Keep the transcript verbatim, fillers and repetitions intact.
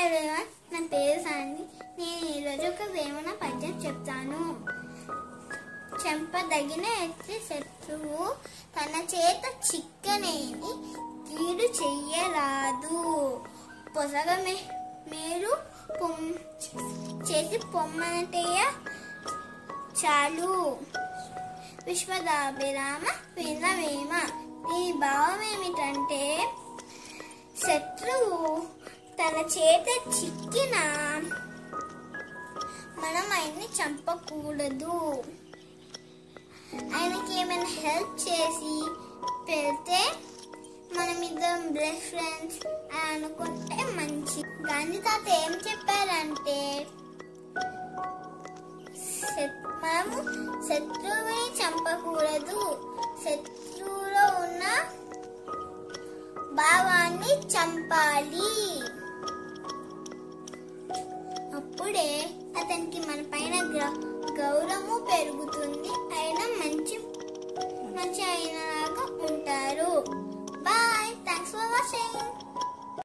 Everyone, నా పేరు సాండి. నేను ఈరోజు ఒక వేమన పద్యం చెప్తాను. చెంపదగిన ఎత్తి శత్రువు తన చేత చిక్కనేని కీడు చెయ్యరాదు. పొసగ మీరు చేసి పొమ్మనటేయ చాలు. విశ్వదాభిరామ వినవేమ. ఈ భావం ఏమిటంటే, శత్రువు తన చేత చిక్కిన మనం ఆయన్ని చంపకూడదు. ఆయనకి ఏమైనా హెల్ప్ చేసి పెడితే మనం ఇద్దరం బెస్ట్ ఫ్రెండ్స్ అని అనుకుంటే మంచి. గాంధీ తాత ఏం చెప్పారంటే, మనము శత్రువుని చంపకూడదు, శత్రువులో ఉన్న భావాన్ని చంపాలి. అప్పుడే అతనికి మన పైన గౌరవము పెరుగుతుంది.